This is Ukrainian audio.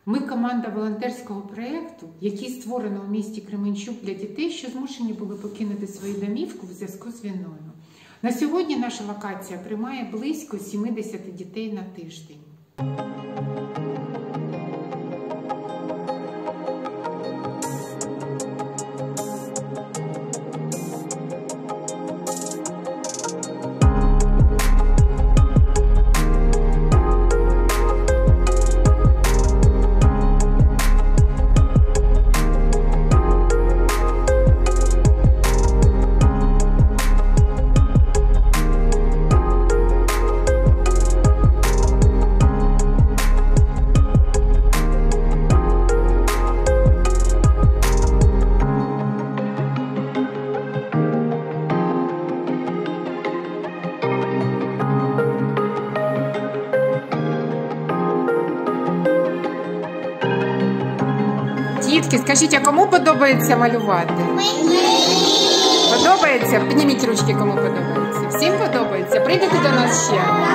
Ми команда волонтерського проєкту, який створено у місті Кременчук для дітей, що змушені були покинути свої домівки в зв'язку з війною. На сьогодні наша локація приймає близько 70 дітей на тиждень. Дітки, скажіть, а кому подобається малювати? Мені! Подобається? Підніміть ручки, кому подобається. Всім подобається? Прийдете до нас ще?